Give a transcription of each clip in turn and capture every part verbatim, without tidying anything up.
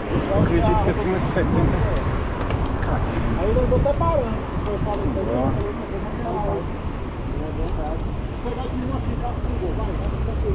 Eu acredito que acima de setenta. Aí eu tô até parando. Eu falei isso aí, eu falei, não vou vou pegar de uma ficar assim, vai, vai ficar aqui.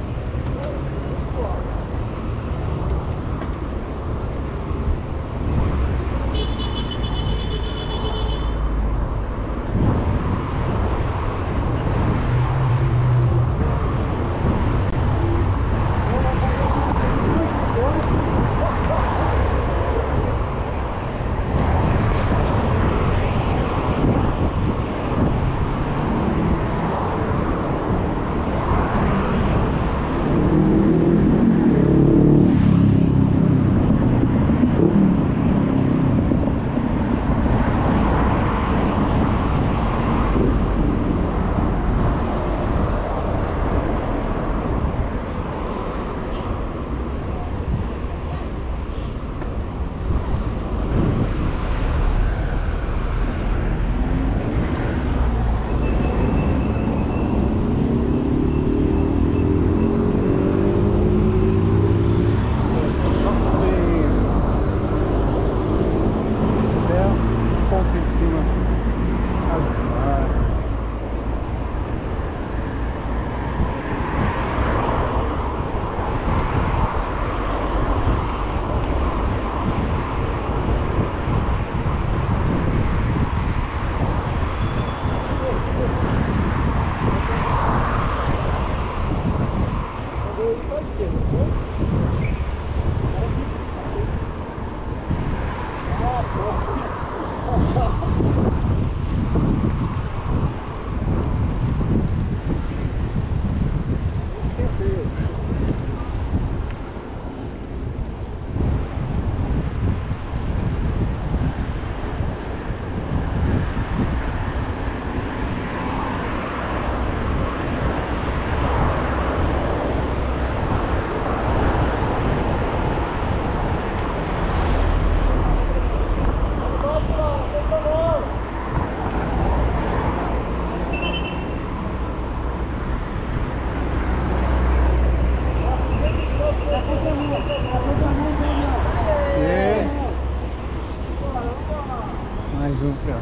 Mais um pra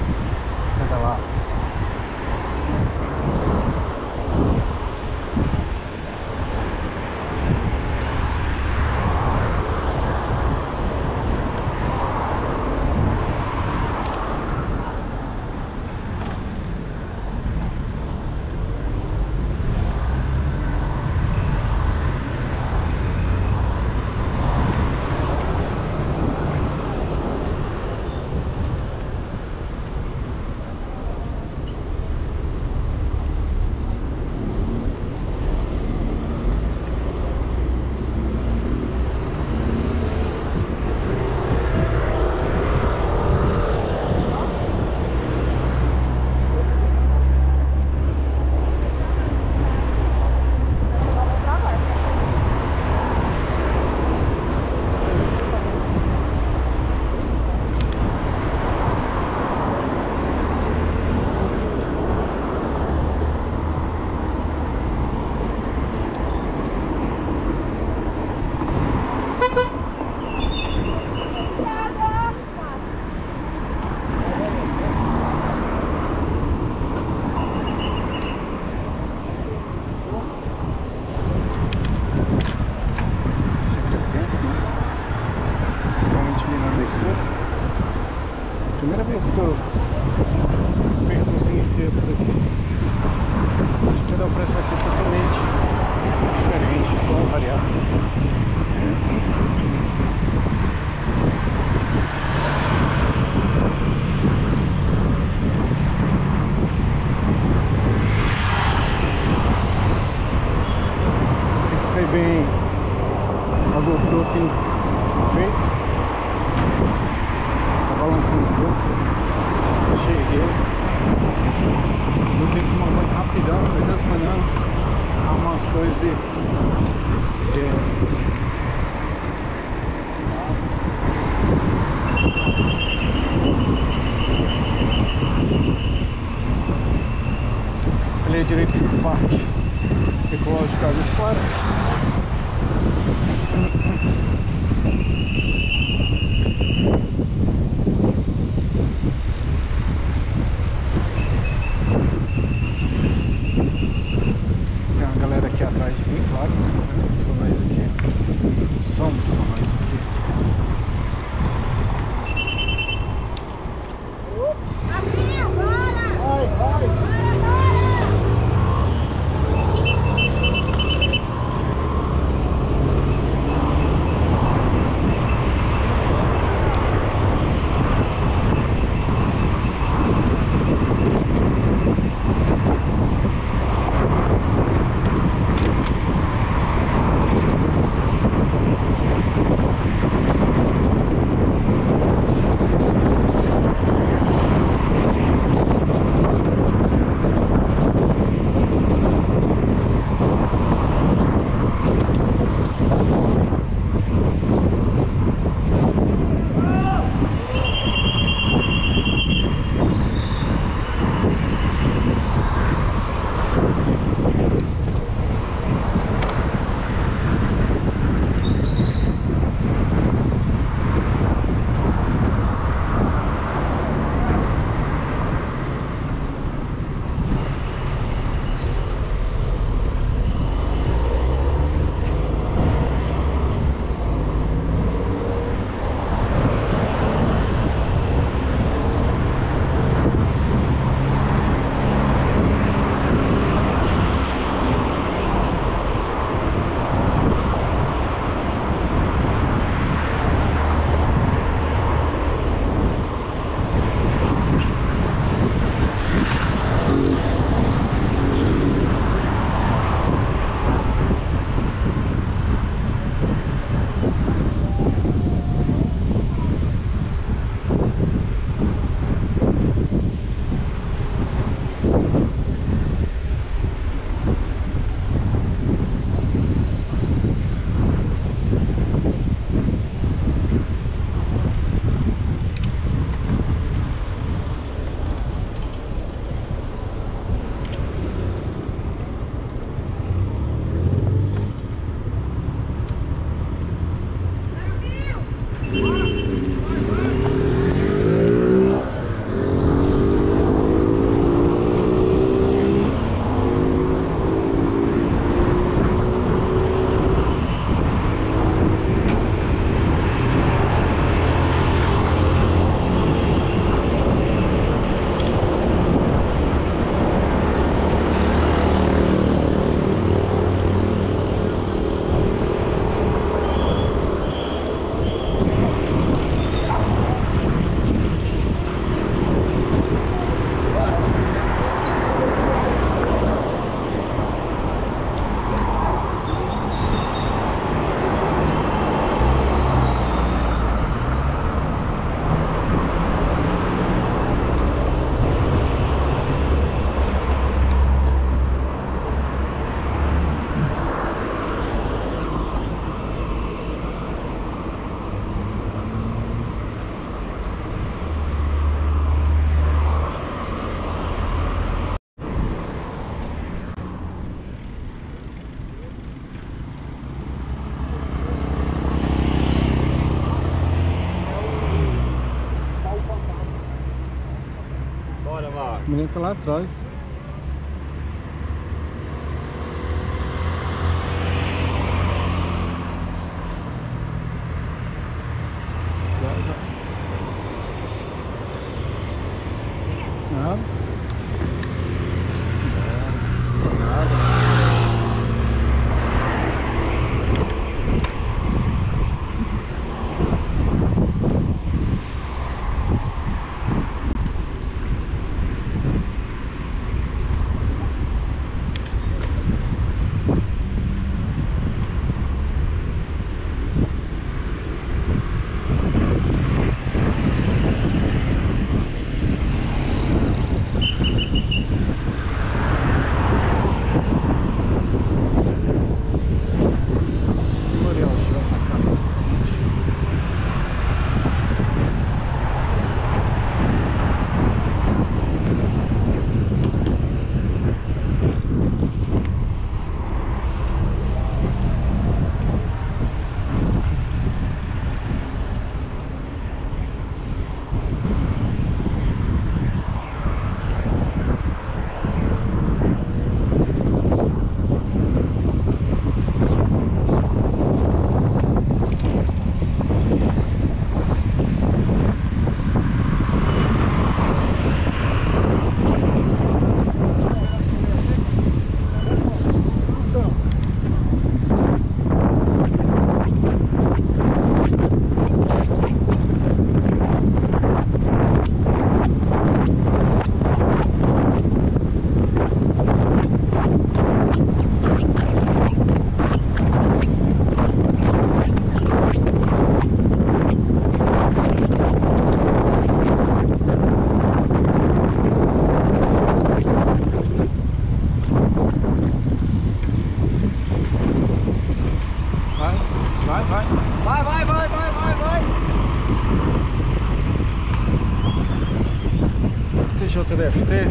cada lado. Primeira vez que eu percurso em esteira por aqui. Acho que o preço vai ser totalmente diferente, vamos variar. Tem que ser bem a GoPro tem feito. Balançando um pouco, cheguei, eu tenho que mandar rapidão, mas das manhãs arrumar as coisas e é, ali à direita do parque ecológico Águas Claras. O menino tá lá atrás. Nada. Vai, vai. Vai, vai, vai, vai, vai, vai. T J F T.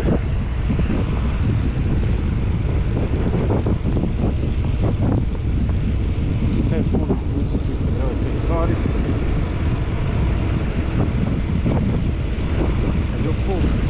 Stefano Territórios. Cadê o povo?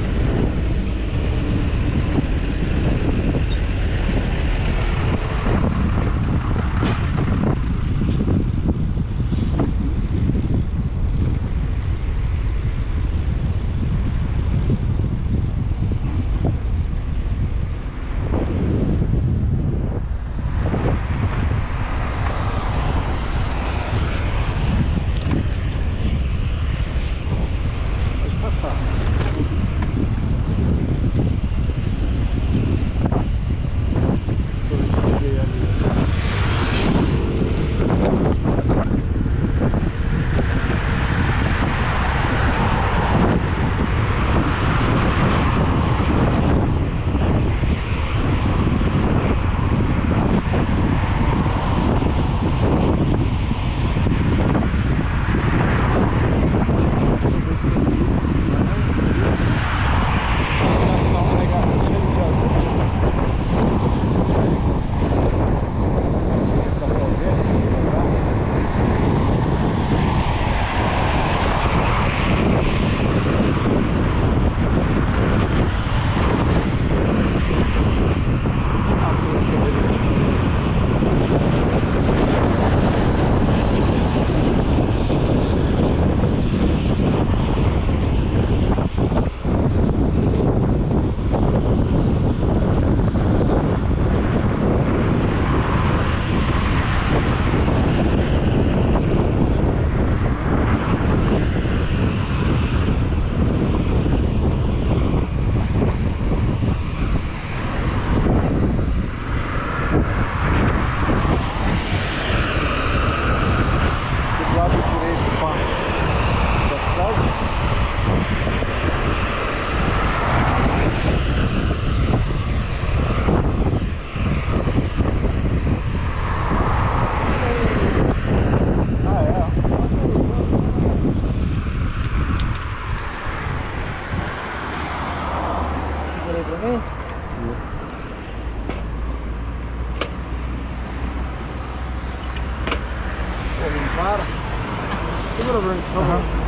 Bruno, por favor. Aham.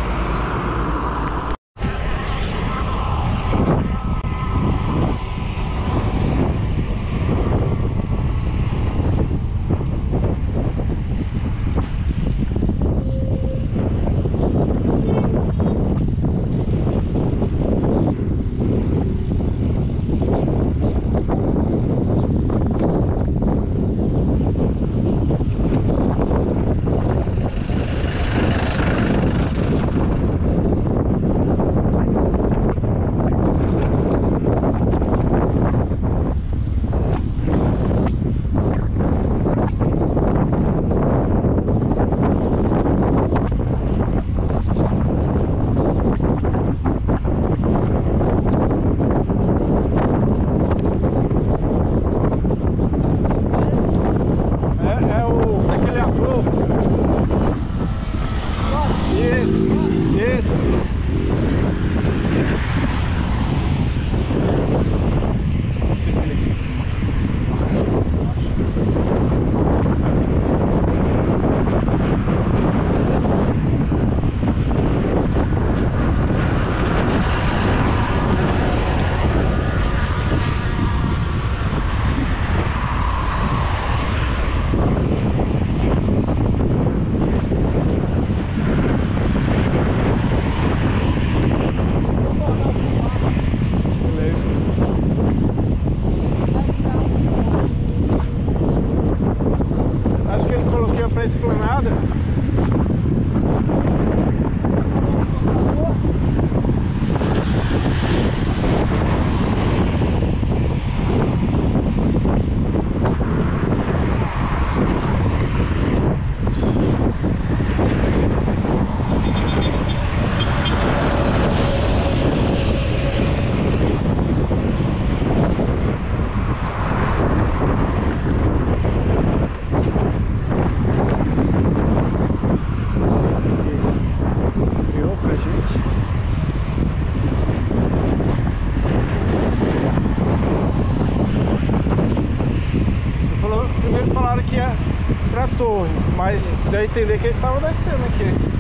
Esplanada. Primeiro falaram que ia pra torre, mas deu a entender que eles estavam descendo aqui.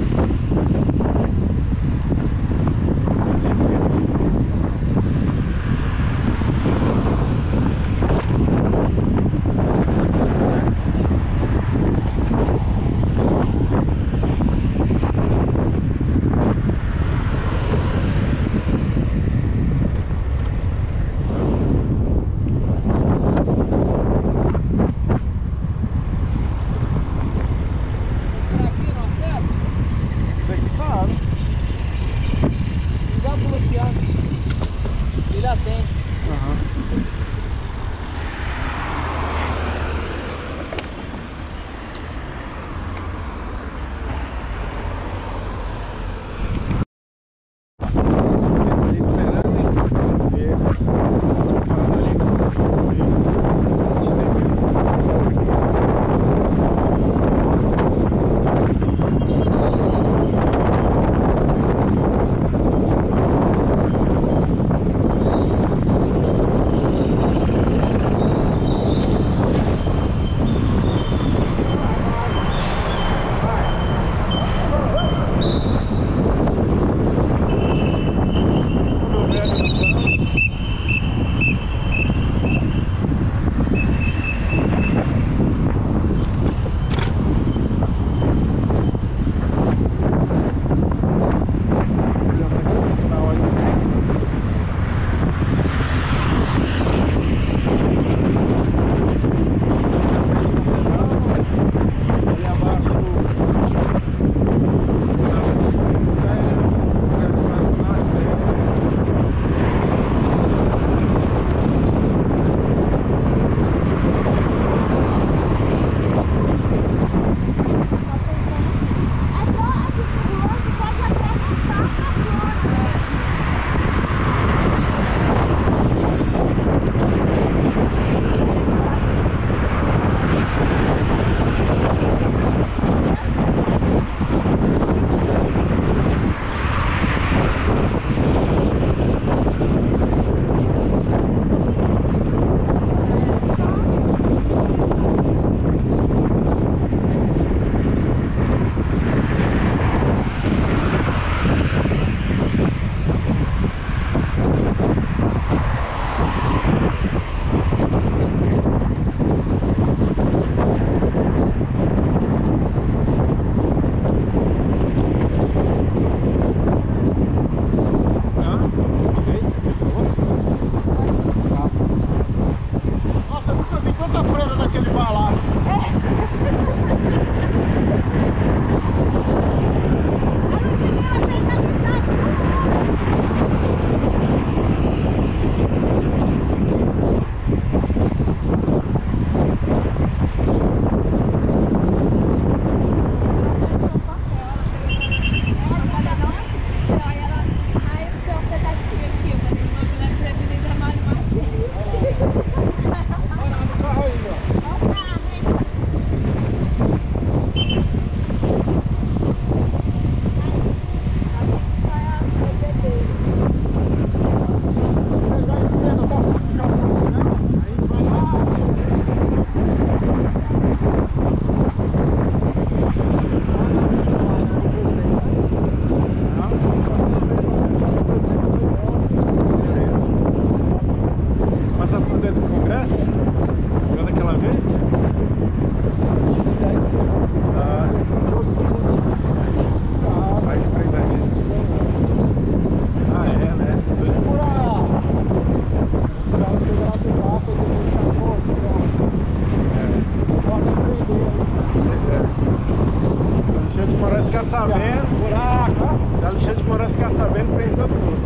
sabendo. Buraco, ó. Se Alexandre de Moraes ficar sabendo, prende todo mundo.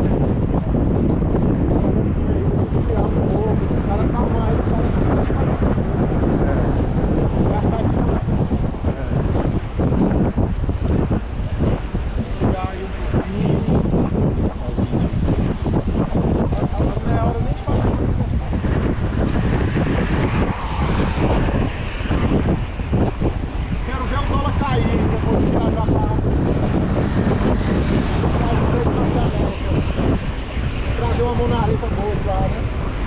Tirar um pouco, os caras tá mais, os caras tá mais. É. Gastar demais. É. Desligar aí um pouquinho. Olha os índios. Não é hora nem de falar. Quero ver o dólar cair depois de viajar para trazer uma Mona Lisa boa lá, né?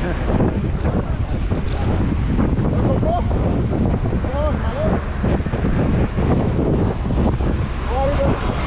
Tocou? Não, mas... Bora, Deus.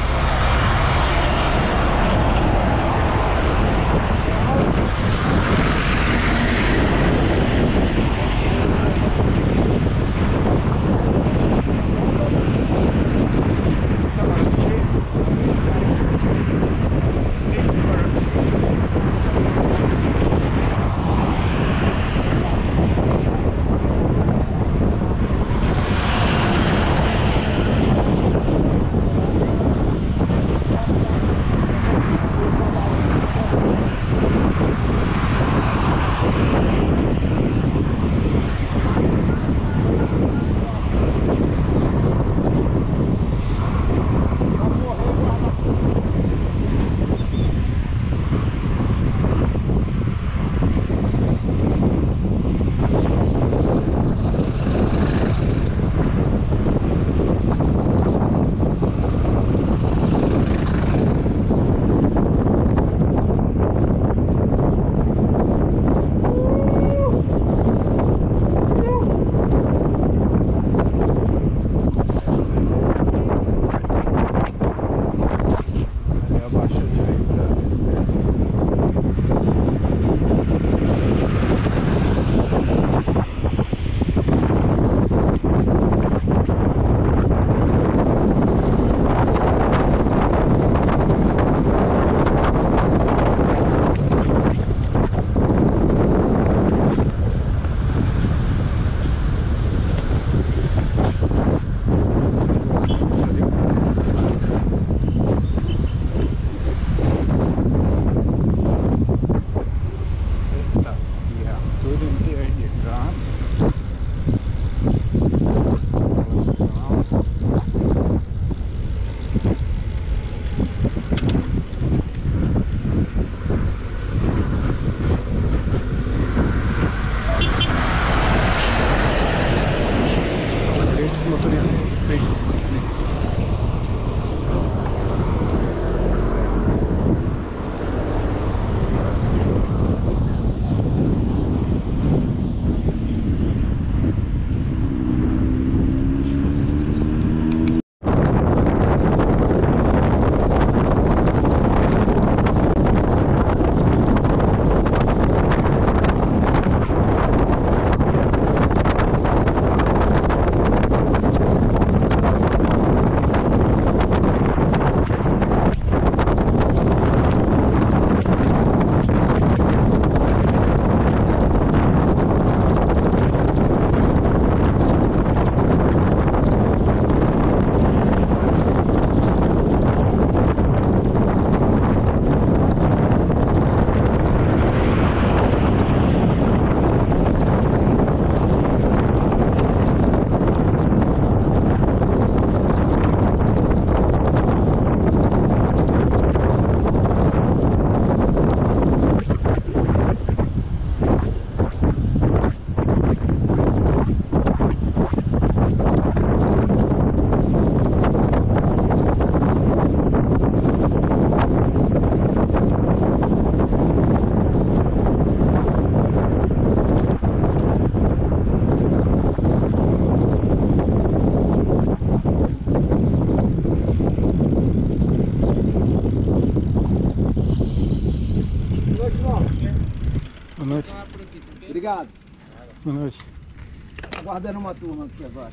Boa noite. Obrigado. Boa noite. Aguardando uma turma aqui agora.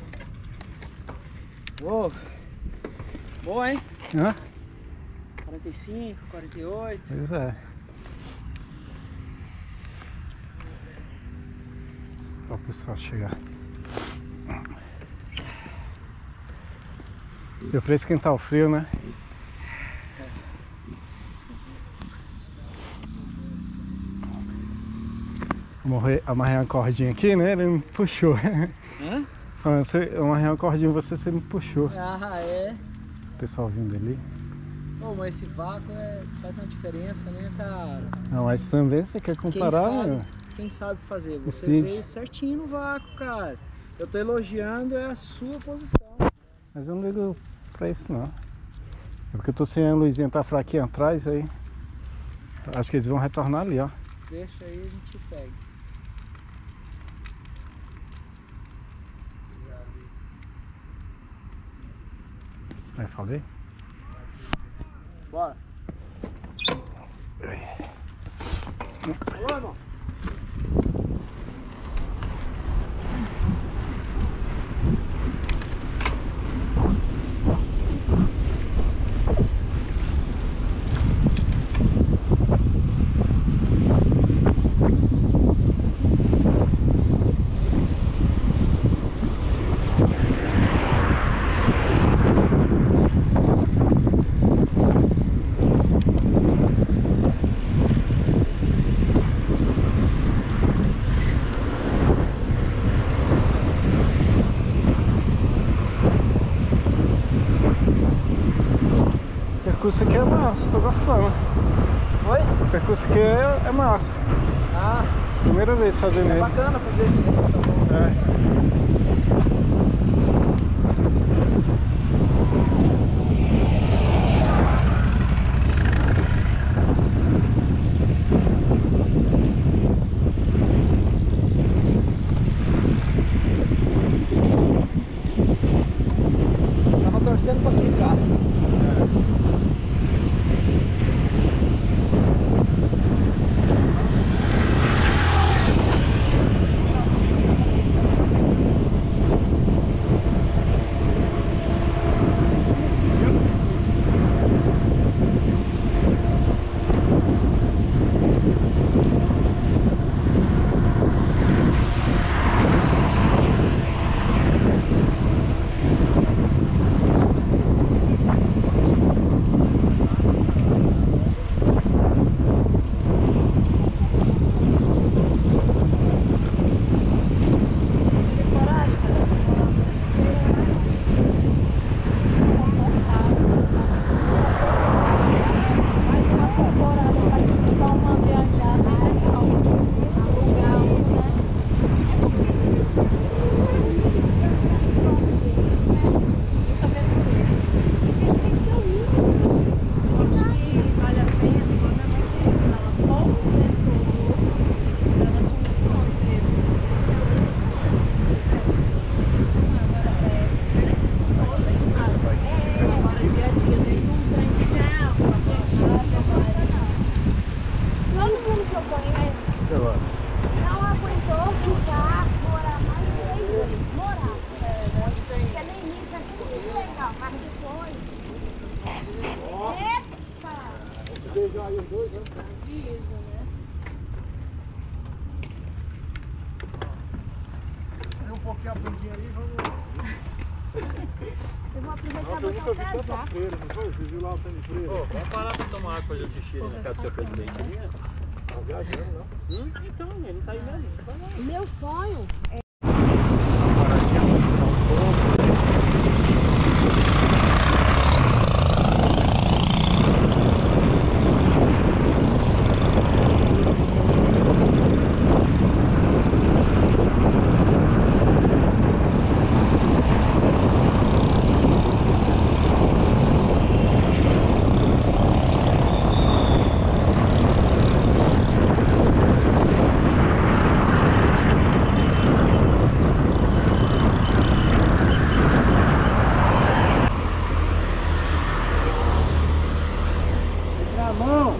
Uou. Boa, hein? Hã? quarenta e cinco, quarenta e oito. Pois é. Para o pessoal chegar. Deu pra esquentar o frio, né? Morrer, amarrei uma cordinha aqui, né? Ele me puxou. Hã? Eu amarrei uma cordinha em você, você me puxou. Ah, é? O pessoal vindo ali. Pô, mas esse vácuo é, faz uma diferença, né, cara? Não, mas também você quer comparar, quem sabe, meu? Quem sabe fazer? Você Speed. veio certinho no vácuo, cara. Eu tô elogiando é a sua posição. Mas eu não ligo pra isso, não. É porque eu tô sem a luzinha, tá fraquinha atrás aí. Acho que eles vão retornar ali, ó. Deixa aí, a gente segue. Aí, falei? Bora. Alô, irmão. O percurso aqui é massa, tô gostando. Oi? O percurso aqui é, é massa. Ah, Primeira vez fazendo é ele. bacana fazer esse tá bom. É. Tava torcendo pra que ficasse. Beijar aí os dois, né? Tem um pouquinho a bundinha aí, vamos. Eu vou aproveitar Nossa, eu nunca vi tanta freira, não foi? Você viu lá o tanto de freira? Ô, vamos parar pra tomar água, fazer o xixi ali na casa do seu presidente ali? Tá viajando, não? Hum? Então, ele não tá indo ali. Vai lá. Meu sonho é Na mão!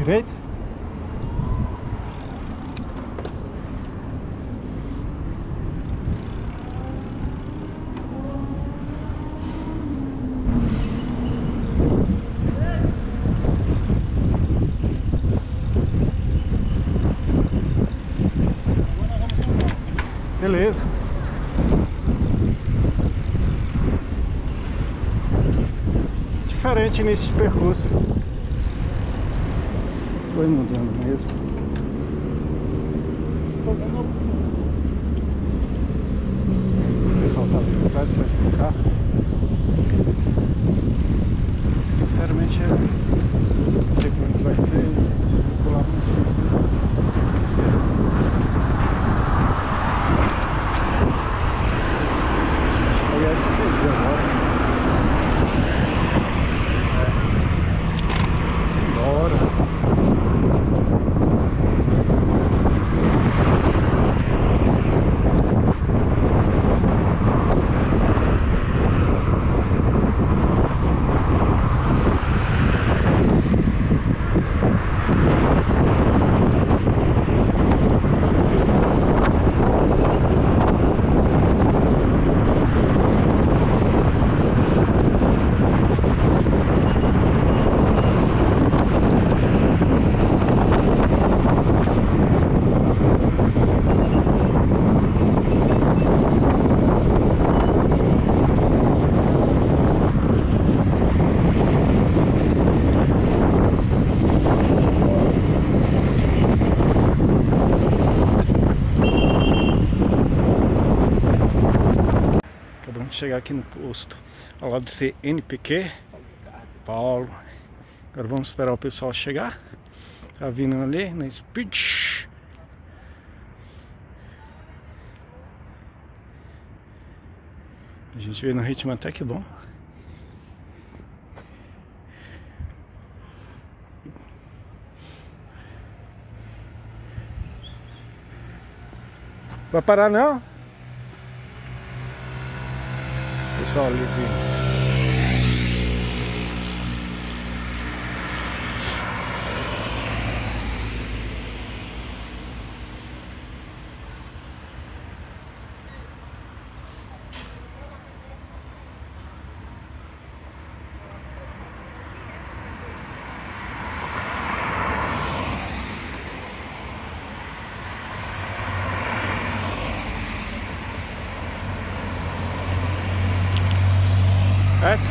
Aproveita. Beleza. Diferente nesse percurso. Foi mudando mesmo. O pessoal tá vindo atrás para ficar. Sinceramente, eu não sei como é que vai ser circular muito difícil. Chegar aqui no posto ao lado do C N P Q Paulo. Agora vamos esperar o pessoal chegar. Tá vindo ali na Speed. A gente veio no ritmo até que bom. Vai parar não? Pessoal ali vindo. Certo?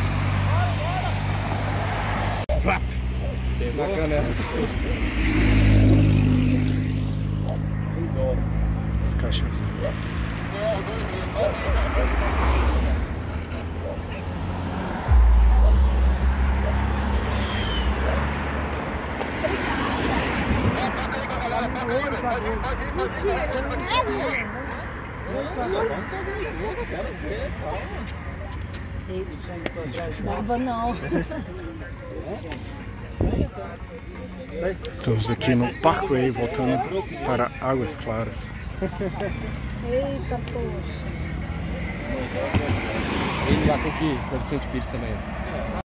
Flap! Bacana. Os cachorros. Nova não. Estamos aqui no Parkway voltando para Águas Claras. Eita, poxa. Ele já tem que ir para o Vicente Pires também.